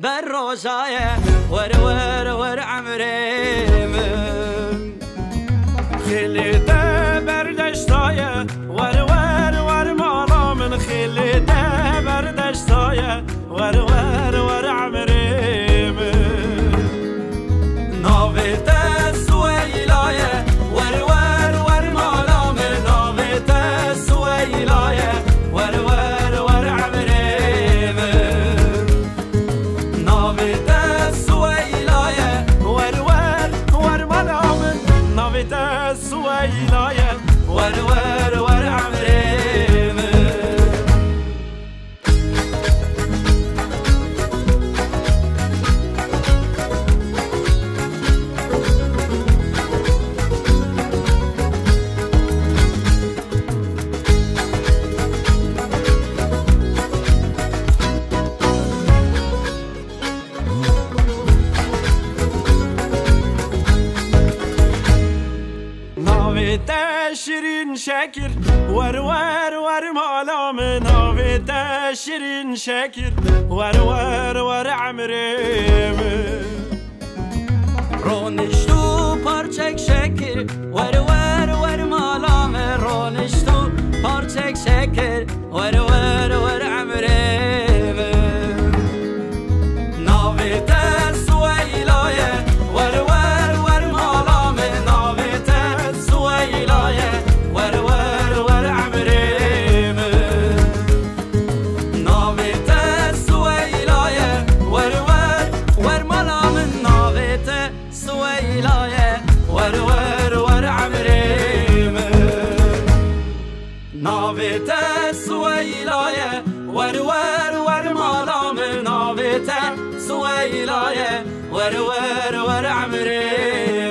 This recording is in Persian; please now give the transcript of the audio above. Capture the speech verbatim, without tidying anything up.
بر روزایه ور ور ور عمریم خیلی ده بردشتایه ور ور ور مالا من خیلی ده بردشتایه ور ور ور عمریم ناویت سویلایه ور ور ور مالا من ناویت سویلایه ور ور ور عمریم ناویت سویلایه ور ور ور مالا من ناویت سویلایه ور ور ور عمریم ناویت شیرین شکر ور ور ور مالا من ناویت شیرین شکر ور ور ور عمریم رونشتو پارچک شکر ور ور ور مالام رونشتو پارچک شکر ور ور ور عمریم ناویت سویلایه ور ور ور مالام ناویت سویلایه ور ور ور عمریم ناویت سویلایه ور ور ور مالام ناویت سویلایه ور ور ور عمریم ناویت سویلایه ور ور ور مالام ناویت سویلایه ور ور ور عمریم